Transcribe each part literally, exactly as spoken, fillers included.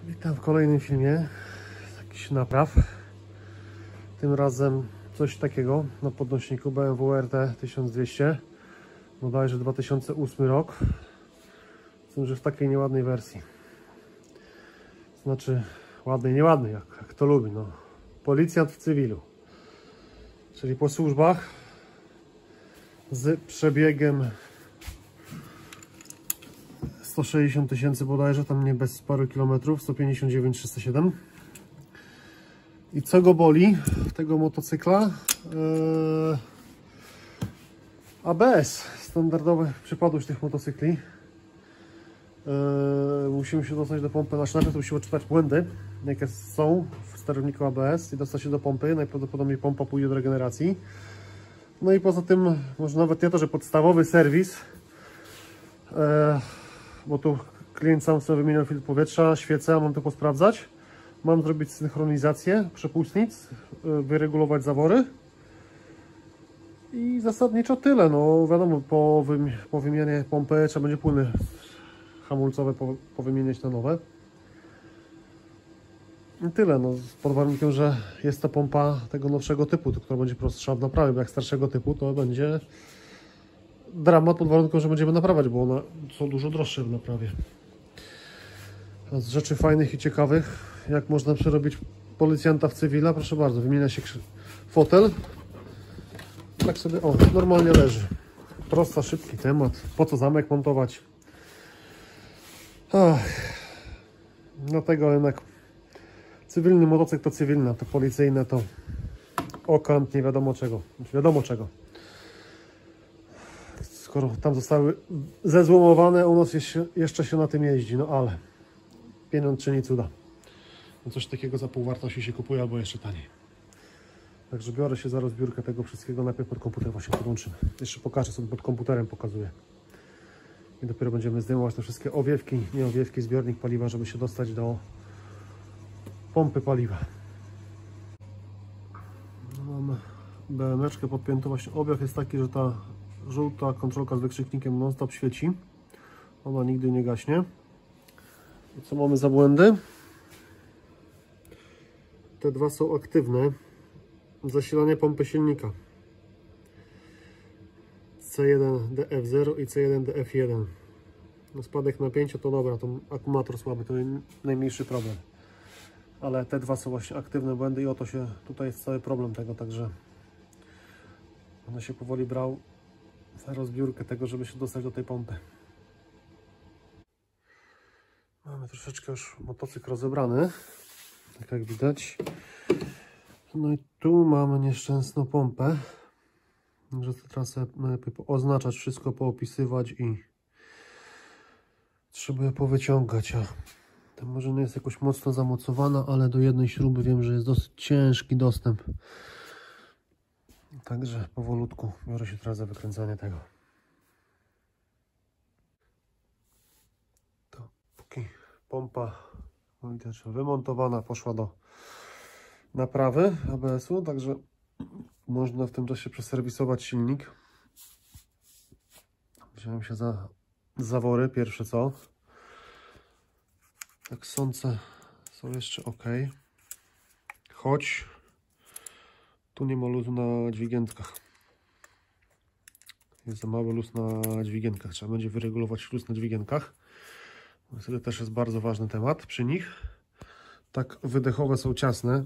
Witam w kolejnym filmie. Jakiś napraw. Tym razem coś takiego na podnośniku B M W R T tysiąc dwieście. Bodajże dwa tysiące ósmy rok. Z tym, że w takiej nieładnej wersji. Znaczy ładnej, nieładnej, jak, jak kto lubi. No. Policjant w cywilu. Czyli po służbach z przebiegiem sto sześćdziesiąt tysięcy bodajże, tam nie bez paru kilometrów, sto pięćdziesiąt dziewięć trzysta siedem. I co go boli tego motocykla? Eee, A B S, standardowy przypadłość tych motocykli. Eee, musimy się dostać do pompy, znaczy najpierw musimy czytać błędy, jakie są w sterowniku A B S i dostać się do pompy. Najprawdopodobniej pompa pójdzie do regeneracji. No i poza tym, może nawet nie to, że podstawowy serwis, eee, bo tu klient sam sobie wymieniał filtr powietrza, świecę, mam to posprawdzać. Mam zrobić synchronizację przepustnic, wyregulować zawory i zasadniczo tyle. No wiadomo, po, wymi po wymianie pompy trzeba będzie płyny hamulcowe po powymieniać na nowe. I tyle, no, pod warunkiem, że jest to pompa tego nowszego typu, która będzie prostsza w naprawie, bo jak starszego typu to będzie dramat, pod warunkiem, że będziemy naprawiać, bo one są dużo droższe w naprawie. A z rzeczy fajnych i ciekawych, jak można przerobić policjanta w cywila, proszę bardzo, wymienia się fotel, tak sobie, o, normalnie leży. Prosta, szybki temat, po co zamek montować? Ach, dlatego jednak cywilny motocykl to cywilna, to policyjne to okant nie wiadomo czego, wiadomo czego. Skoro tam zostały zezłomowane, u nas jeszcze, jeszcze się na tym jeździ, no ale pieniądz czyni cuda. No coś takiego za pół wartości się kupuje, albo jeszcze taniej. Także biorę się za rozbiórkę tego wszystkiego, najpierw pod komputer właśnie podłączymy. Jeszcze pokażę sobie, pod komputerem pokazuję. I dopiero będziemy zdejmować te wszystkie owiewki, nie owiewki, zbiornik paliwa, żeby się dostać do pompy paliwa. No, mamy B Meczkę podpiętą, właśnie objaw jest taki, że ta żółta kontrolka z wykrzyknikiem non-stop świeci. Ona nigdy nie gaśnie. I co mamy za błędy? Te dwa są aktywne. Zasilanie pompy silnika. C jeden D F zero i C jeden D F jeden. No spadek napięcia to dobra, to akumulator słaby, to najmniejszy problem. Ale te dwa są właśnie aktywne błędy i oto się, tutaj jest cały problem tego, także będę się powoli brał za rozbiórkę tego, żeby się dostać do tej pompy. Mamy troszeczkę już motocykl rozebrany, tak jak widać. No i tu mamy nieszczęsną pompę. Także to teraz najlepiej oznaczać wszystko, poopisywać i trzeba je powyciągać. A to może nie jest jakoś mocno zamocowana, ale do jednej śruby wiem, że jest dosyć ciężki dostęp. Także powolutku biorę się teraz za wykręcanie tego. To póki pompa widać, wymontowana poszła do naprawy A B S-u, także można w tym czasie przeserwisować silnik. Wziąłem się za zawory, pierwsze co. Tak sące są jeszcze ok. Choć tu nie ma luzu na dźwigiętkach. Jest za mały luz na dźwigienkach. Trzeba będzie wyregulować luz na dźwigienkach. To też jest bardzo ważny temat przy nich. Tak wydechowe są ciasne.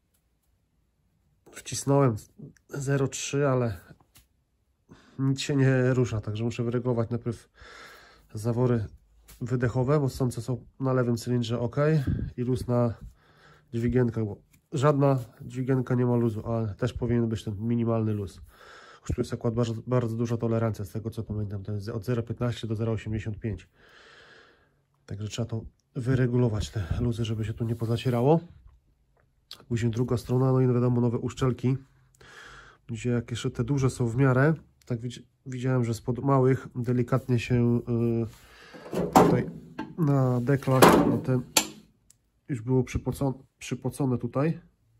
Wcisnąłem zero przecinek trzy, ale nic się nie rusza, także muszę wyregulować najpierw zawory wydechowe, bo sące są na lewym cylindrze ok i luz na dźwigienkach, bo żadna dźwigienka nie ma luzu, ale też powinien być ten minimalny luz. Już tu jest akurat bardzo, bardzo duża tolerancja, z tego co pamiętam, to jest od zero przecinek piętnaście do zero przecinek osiemdziesiąt pięć. Także trzeba to wyregulować, te luzy, żeby się tu nie pozacierało. Później druga strona, no i wiadomo, nowe uszczelki, gdzie jak jeszcze te duże są w miarę, tak widziałem, że spod małych delikatnie się yy, tutaj na deklach, no ten już było przypocone, przypocone tutaj,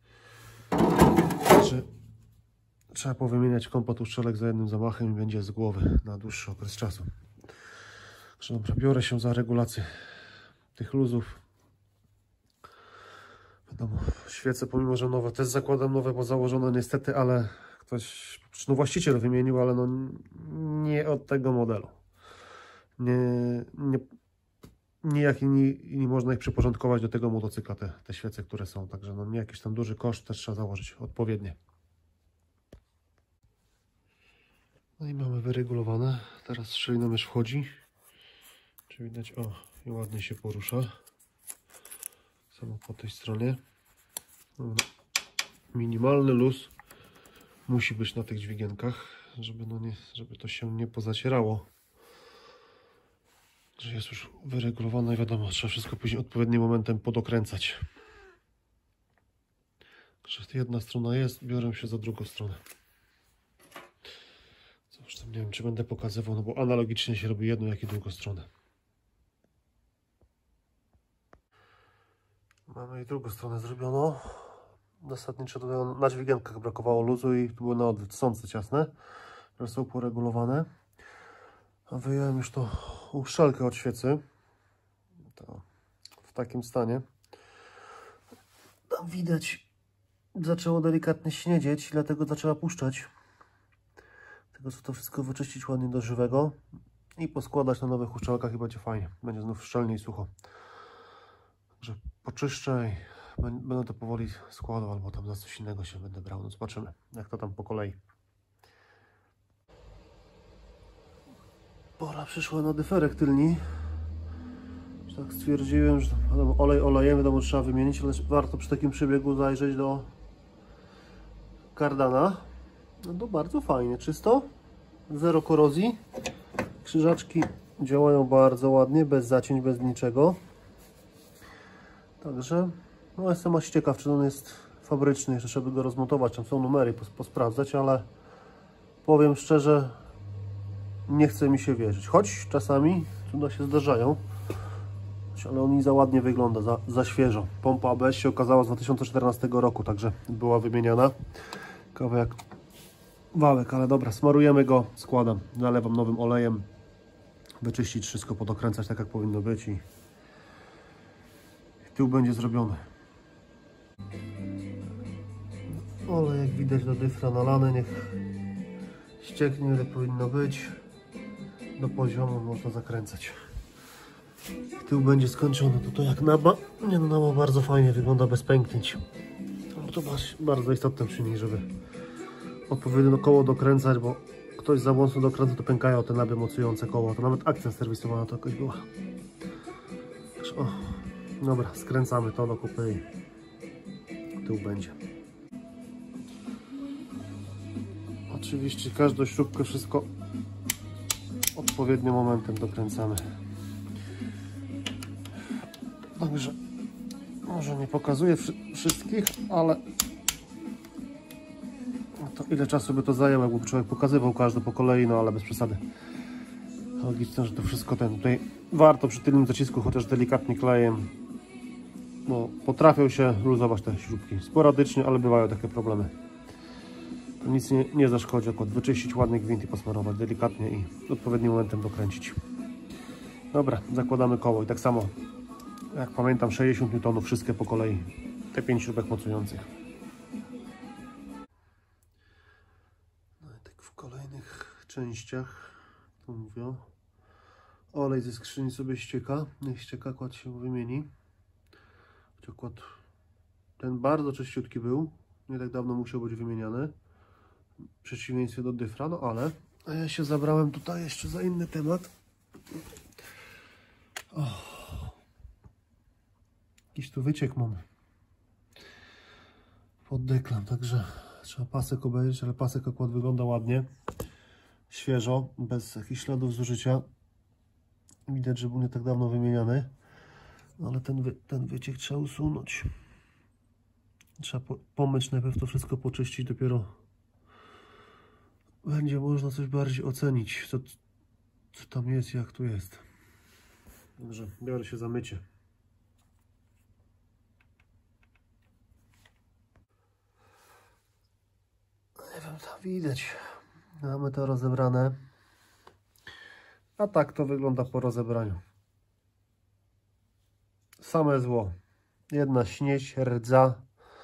że trzeba powymieniać komplet uszczelek za jednym zamachem i będzie z głowy na dłuższy okres czasu. Także dobra, biorę się za regulację tych luzów Wiadomo, świece pomimo, że nowe, też zakładam nowe, bo założone niestety, ale ktoś, no właściciel wymienił, ale no nie od tego modelu. Nie, nie, nijak nie, nie można ich przyporządkować do tego motocykla, te, te świece, które są, także no nie jakiś tam duży koszt, też trzeba założyć odpowiednie. No i mamy wyregulowane, teraz szyjna mysz wchodzi, czy widać, o, i ładnie się porusza, samo po tej stronie. Minimalny luz musi być na tych dźwigienkach, żeby, no nie, żeby to się nie pozacierało. Że jest już wyregulowane i wiadomo, trzeba wszystko później odpowiednim momentem podokręcać. Że jedna strona jest, biorę się za drugą stronę. Cóż tam, nie wiem, czy będę pokazywał, no bo analogicznie się robi jedną, jak i drugą stronę. Mamy i drugą stronę zrobioną. Zasadniczo tutaj na dźwigienkach brakowało luzu i tu były na odwrót sące ciasne, które są poregulowane. A wyjąłem już to uszczelkę od świecy. To w takim stanie. Tam widać, zaczęło delikatnie śniedzieć, dlatego zaczęła puszczać. Tego co to wszystko wyczyścić ładnie do żywego i poskładać na nowych uszczelkach i będzie fajnie. Będzie znów szczelnie i sucho. Także poczyszczę i będę to powoli składał, albo tam za coś innego się będę brał. No zobaczymy, jak to tam po kolei. Pora przyszła na dyferek tylni. Tak stwierdziłem, że wiadomo, olej olejem, wiadomo, trzeba wymienić, ale warto przy takim przebiegu zajrzeć do kardana. No to bardzo fajnie, czysto, zero korozji. Krzyżaczki działają bardzo ładnie, bez zacięć, bez niczego. Także no jestem aż ciekaw, czy on jest fabryczny, jeszcze trzeba by go rozmontować, tam są numery, posprawdzać, ale powiem szczerze, nie chce mi się wierzyć, choć czasami cuda się zdarzają, ale on i za ładnie wygląda, za, za świeżo. Pompa A B S się okazała z dwa tysiące czternastego roku, także była wymieniana. Kawałek wałek, ale dobra, smarujemy go, składam, nalewam nowym olejem, wyczyścić wszystko, podokręcać tak jak powinno być i tył będzie zrobiony. Olej jak widać do dyfra nalany, niech ścieknie ile powinno być. Do poziomu można zakręcać. Tył będzie skończony. Tutaj jak naba, nie no, naba bardzo fajnie wygląda bez pęknięć. No to bardzo istotne przy niej, żeby odpowiednio koło dokręcać, bo ktoś za mocno dokręca, to pękają te naby mocujące koło. To nawet akcja serwisowana to jakoś była. O, dobra, skręcamy to do kupy i tył będzie. Oczywiście każdą śrubkę, wszystko odpowiednim momentem dokręcamy. Także może nie pokazuję wszystkich, ale to ile czasu by to zajęło, jakby człowiek pokazywał każdy po kolei, no ale bez przesady. Logiczne, że to wszystko ten tutaj warto przy tylnym zacisku chociaż delikatnie klejem, bo potrafią się luzować te śrubki sporadycznie, ale bywają takie problemy. To nic nie, nie zaszkodzi, akurat wyczyścić ładny gwint i posmarować delikatnie i odpowiednim momentem dokręcić. Dobra, zakładamy koło i tak samo jak pamiętam sześćdziesiąt niutonów, wszystkie po kolei, te pięć śrubek mocujących. No i tak w kolejnych częściach, to mówią, olej ze skrzyni sobie ścieka, niech ścieka, kład się wymieni. Kład ten bardzo czyściutki był, nie tak dawno musiał być wymieniany, w przeciwieństwie do dyfra, no ale a ja się zabrałem tutaj jeszcze za inny temat. Oh. Jakiś tu wyciek mamy pod deklam, także trzeba pasek obejrzeć, ale pasek akurat wygląda ładnie, świeżo, bez jakichś śladów zużycia. Widać, że był nie tak dawno wymieniany, ale ten, wy, ten wyciek trzeba usunąć. Trzeba po, pomyć najpierw, to wszystko poczyścić, dopiero będzie można coś bardziej ocenić, co, co tam jest i jak tu jest. Dobrze, biorę się za mycie. Nie wiem, tam widać. Mamy to rozebrane. A tak to wygląda po rozebraniu. Same zło. jedna śnieć, rdza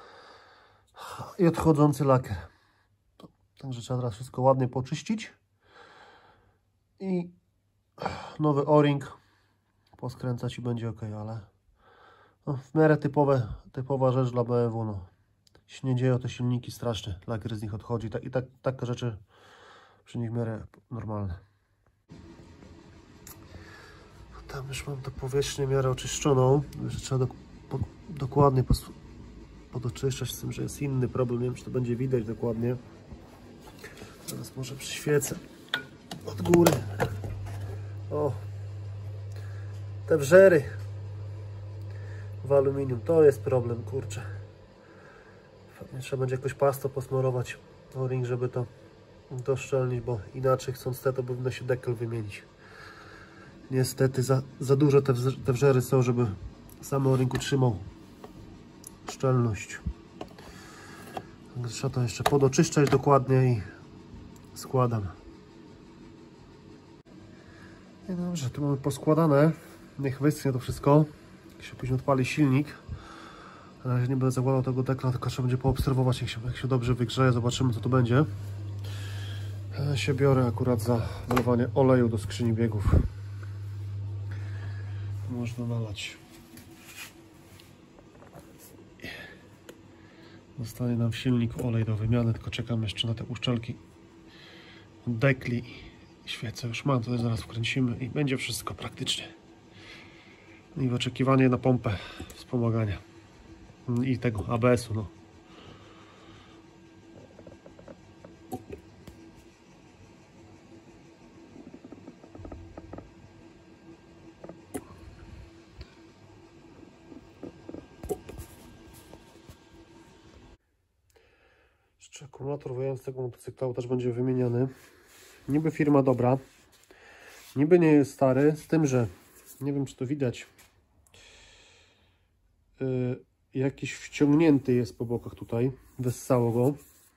i odchodzący lakier. Także trzeba teraz wszystko ładnie poczyścić i nowy o-ring poskręcać i będzie ok, ale no, w miarę typowe, typowa rzecz dla B M W. No. Śniedzieją te silniki strasznie, lakier z nich odchodzi i tak, takie rzeczy przy nich w miarę normalne. Tam już mam tę powierzchnię w miarę oczyszczoną, że trzeba do, po, dokładnie pos, podoczyszczać, z tym, że jest inny problem, nie wiem, czy to będzie widać dokładnie. Teraz może przyświecę od góry. O, te wrzery w aluminium, to jest problem, kurczę. Pewnie trzeba będzie jakoś pastą posmarować o-ring, żeby to doszczelnić, bo inaczej chcąc te, to powinno się dekel wymienić. Niestety za, za duże te, te wrzery są, żeby sam o-ring utrzymał szczelność. Także trzeba to jeszcze podoczyszczać dokładnie i składam. I dobrze, tu mamy poskładane. Niech wyschnie to wszystko. Jak się później odpali silnik. Na razie nie będę zakładał tego dekla, tylko trzeba będzie poobserwować, jak się, jak się dobrze wygrzeje. Zobaczymy, co to będzie. Ja się biorę akurat za wlewanie oleju do skrzyni biegów. Można nalać. Zostanie nam w silniku olej do wymiany, tylko czekam jeszcze na te uszczelki dekli. Świecę już mam, to zaraz wkręcimy i będzie wszystko praktycznie. I w oczekiwanie na pompę wspomagania i tego A B S-u. No. Jeszcze akumulator wyjąłem z tego motocykla, też będzie wymieniany. Niby firma dobra, niby nie jest stary, z tym, że nie wiem, czy to widać, yy, jakiś wciągnięty jest po bokach tutaj, wessało go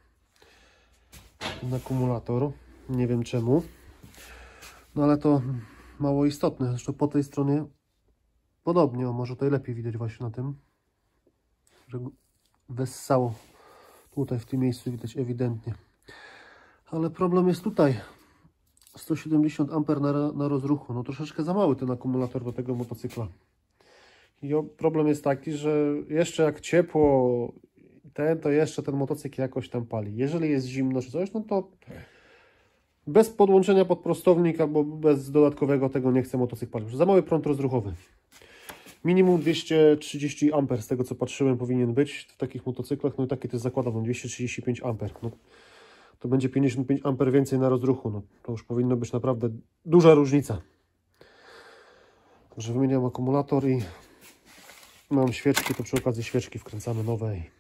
ten akumulator, nie wiem czemu, no ale to mało istotne. Zresztą po tej stronie podobnie, o, może tutaj lepiej widać właśnie na tym, że wessało tutaj w tym miejscu, widać ewidentnie, ale problem jest tutaj. sto siedemdziesiąt amperów na, na rozruchu, no troszeczkę za mały ten akumulator do tego motocykla. I o, problem jest taki, że jeszcze jak ciepło ten, to jeszcze ten motocykl jakoś tam pali. Jeżeli jest zimno czy coś, no to bez podłączenia pod prostownik albo bez dodatkowego tego nie chce motocykl palić. Za mały prąd rozruchowy. Minimum dwieście trzydzieści amperów z tego co patrzyłem powinien być w takich motocyklach, no i taki też zakładam, dwieście trzydzieści pięć amperów. No. To będzie pięćdziesiąt pięć amperów więcej na rozruchu. No, to już powinno być naprawdę duża różnica. Także wymieniam akumulator i mam świeczki, to przy okazji świeczki wkręcamy nowe. I,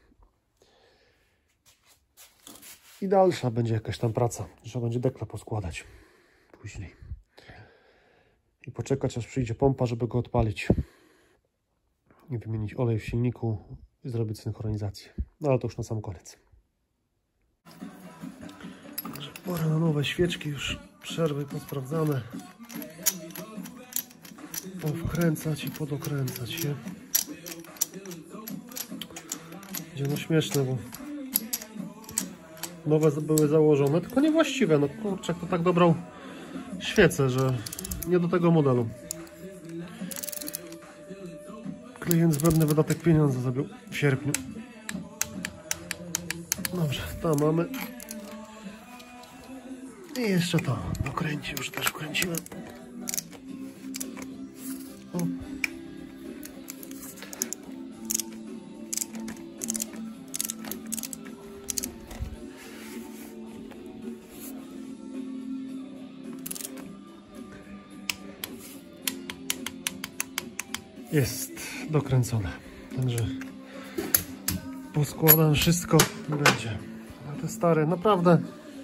i dalsza będzie jakaś tam praca. Trzeba będzie dekla poskładać później. I poczekać, aż przyjdzie pompa, żeby go odpalić. I wymienić olej w silniku i zrobić synchronizację. No ale to już na sam koniec. Pora na nowe świeczki, już przerwy posprawdzane. Powkręcać i podokręcać je. Będzie no śmieszne, bo nowe były założone, tylko niewłaściwe. No kurczę, to tak dobrał świecę, że nie do tego modelu. Klient zbędny wydatek pieniądza zrobił w sierpniu. Dobrze, to mamy. I jeszcze to dokręci, już też wkręciłem. O. Jest dokręcone, także poskładam wszystko i będzie. A te stare, naprawdę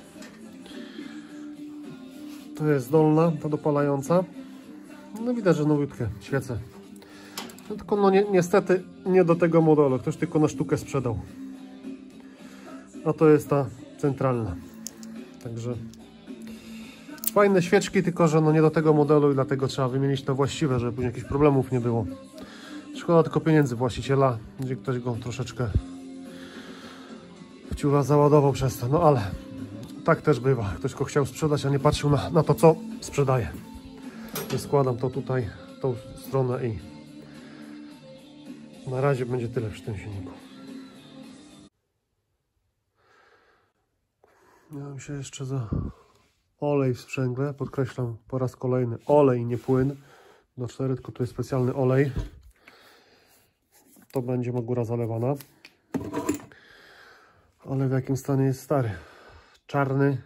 to jest dolna, ta dopalająca. No widać, że nowiutkie świece. No tylko no ni niestety nie do tego modelu, ktoś tylko na sztukę sprzedał. A to jest ta centralna. Także fajne świeczki, tylko że no nie do tego modelu i dlatego trzeba wymienić to właściwe, żeby później jakichś problemów nie było. Szkoda tylko pieniędzy właściciela, gdzie ktoś go troszeczkę w ciula załadował przez to, no ale tak też bywa. Ktoś go chciał sprzedać, a nie patrzył na, na to, co sprzedaje. Składam to tutaj, tą stronę i na razie będzie tyle przy tym silniku. Miałem się jeszcze za olej w sprzęgle, podkreślam po raz kolejny, olej, nie płyn do cztery, tylko tu jest specjalny olej. To będzie Magura zalewana. Ale w jakim stanie jest stary? Czarny.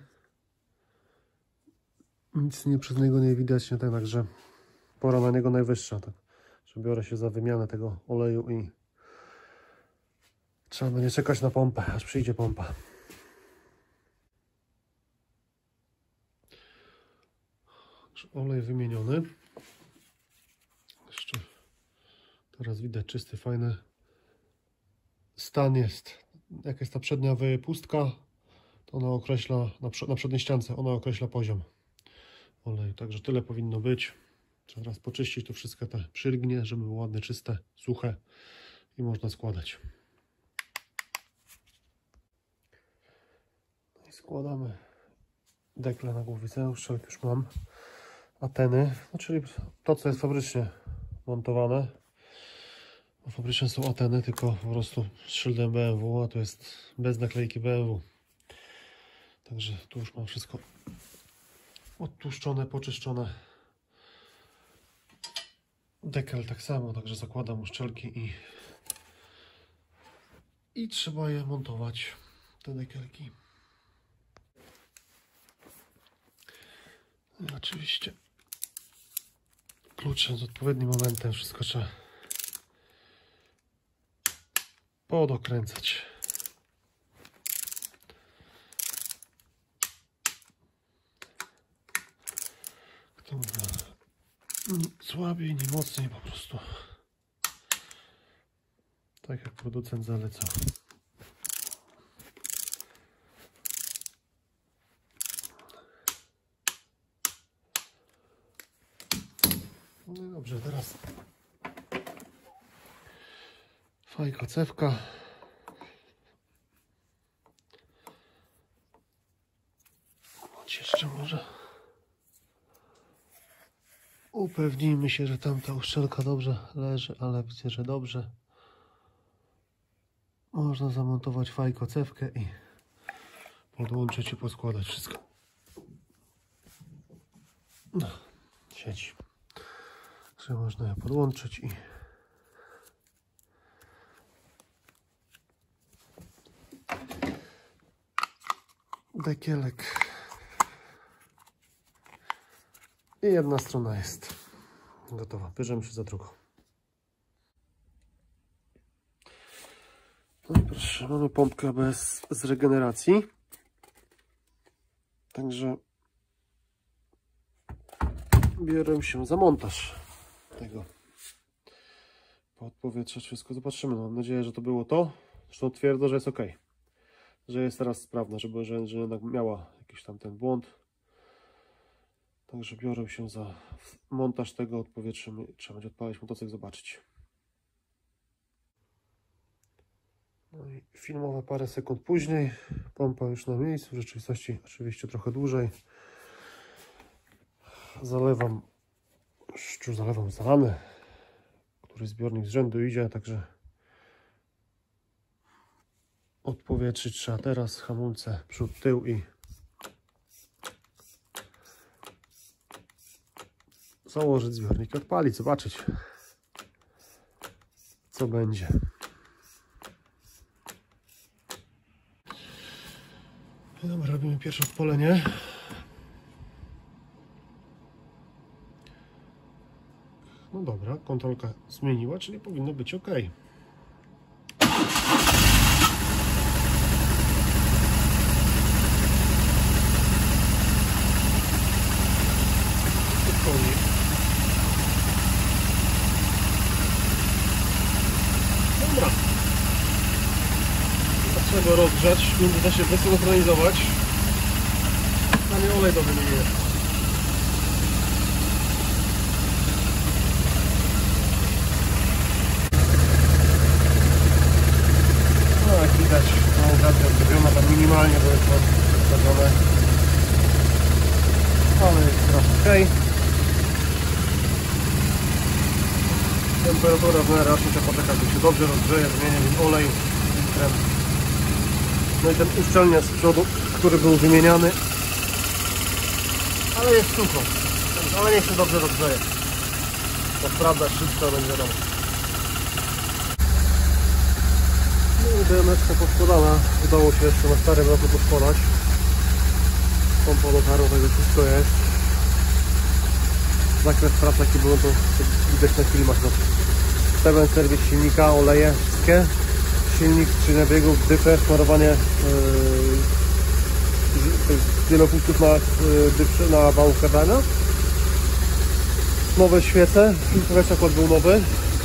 Nic nie przez niego nie widać, nie tak, także pora na niego najwyższa. Tak, że biorę się za wymianę tego oleju i trzeba będzie czekać na pompę, aż przyjdzie pompa. Olej wymieniony. Jeszcze teraz widać czysty, fajny stan jest. Jak jest ta przednia wypustka, to ona określa, na, na przedniej ściance ona określa poziom oleju. Także tyle powinno być. Trzeba teraz poczyścić to wszystko, te przyrgnie, żeby było ładne, czyste, suche i można składać. No i składamy dekle na głowicę. Uszczelki już mam. Ateny, no czyli to, co jest fabrycznie montowane. Bo fabrycznie są Ateny, tylko po prostu z szyldem B M W, a to jest bez naklejki B M W. Także tu już mam wszystko odtłuszczone, poczyszczone. Dekel tak samo, także zakładam uszczelki i i trzeba je montować, te dekelki. I oczywiście kluczem z odpowiednim momentem wszystko trzeba podokręcać. Kto ma słabiej, nie mocniej, po prostu tak jak producent zaleca. No i dobrze, teraz fajka, cewka. Chodź jeszcze może. Upewnijmy się, że tamta uszczelka dobrze leży, ale widzę, że dobrze. Można zamontować fajko, cewkę i podłączyć i poskładać wszystko. No, siedzi. Także można je podłączyć i dekielek. I jedna strona jest gotowa. Bierzemy się za drugą. No i proszę, mamy pompkę bez z regeneracji. Także biorę się za montaż tego. Podpowietrzać wszystko. Zobaczymy. No, mam nadzieję, że to było to. Zresztą twierdzę, że jest ok. Że jest teraz sprawna, żeby, że, że jednak miała jakiś tam ten błąd. Także biorę się za montaż tego, odpowietrzymy. Trzeba będzie odpalić motocykl, zobaczyć. No i filmowe parę sekund później. Pompa już na miejscu. W rzeczywistości oczywiście trochę dłużej. Zalewam, już zalewam zalany. Który zbiornik z rzędu idzie, także odpowietrzyć trzeba teraz hamulce przód, tył i założyć zbiornik i odpalić, zobaczyć co będzie. Dobra, robimy pierwsze odpalenie. No dobra, kontrolka zmieniła, czyli powinno być ok. Dobra. Trzeba go rozgrzać, w międzyczasie desynchronizować. Tam jest olej do wymienienia. tam minimalnie, bo jest to ustawione, ale jest teraz ok. Temperatura w miarę raczej poczeka, gdy się dobrze rozgrzeje, zmienię olej filtrem. No i ten uszczelniacz z przodu, który był wymieniany, ale jest sucho, ale niech się dobrze rozgrzeje. To sprawdza wszystko, będzie wiadomo. No i B M S-ka poskładana, udało się jeszcze na starym roku poskładać. Pompa do taru, tego wszystko jest. Zakres prac jaki było, to widać na filmach. No. Pełen serwis silnika, oleje wszystkie. Silnik, skrzynia biegów, dyfer, smarowanie yy, wielopunktów na, yy, na wału kardanio. Nowe świece, filtr był nowy.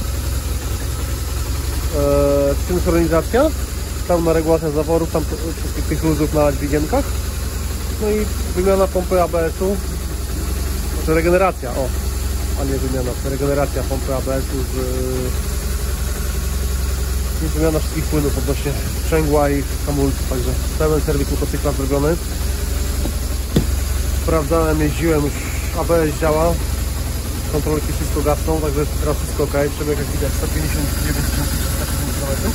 Yy, synchronizacja. Tam na regulacja zaworów, tam wszystkich tych luzów na dźwigienkach. No i wymiana pompy A B S-u. Znaczy regeneracja, o, a nie wymiana, regeneracja pompy A B S-u z yy, wymiana wszystkich płynów odnośnie sprzęgła i hamulców, także pełen serwis motocykla zrobiony. Sprawdzałem, jeździłem, już A B S działa, kontrolerki wszystko gasną, także teraz wszystko ok, przebieg jak widać sto pięćdziesiąt dziewięć kilometrów.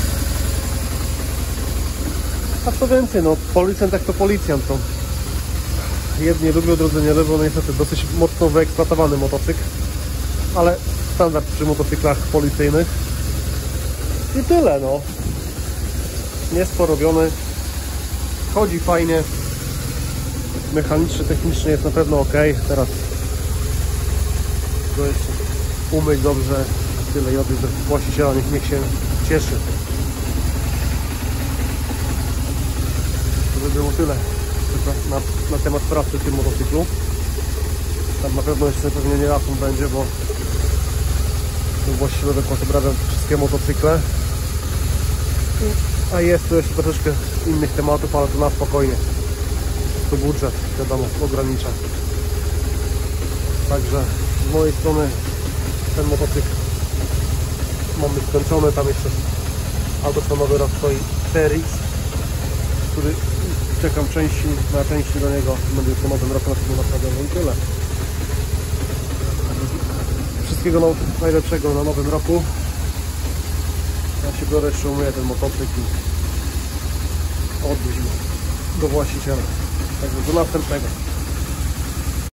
A co więcej, no policjant jak to policjant, to jedni lubią, drudzy nie lubią, no niestety dosyć mocno wyeksploatowany motocykl, ale standard przy motocyklach policyjnych. I tyle, no. Jest porobiony, chodzi fajnie, mechanicznie, technicznie jest na pewno ok. Teraz go jeszcze umyć dobrze, tyle i odejść do właściciela, niech, niech się cieszy. To by było tyle na, na temat pracy w tym motocyklu. Tam na pewno jeszcze pewnie nie raz on będzie, bo właściwie dokładnie obrabiam wszystkie motocykle. A jest tu jeszcze troszeczkę innych tematów, ale to na spokojnie. To budżet, wiadomo, ogranicza. Także z mojej strony ten motocykl mamy skończony. Tam jeszcze autostonowy raz stoi T R X, który czekam części, na części do niego. Będzie w nowym roku na tym naprawionym i tyle. Wszystkiego najlepszego na nowym roku. Ja się biorę, jeszcze umyję ten motocykl i odwróć do właściciela. Także do następnego.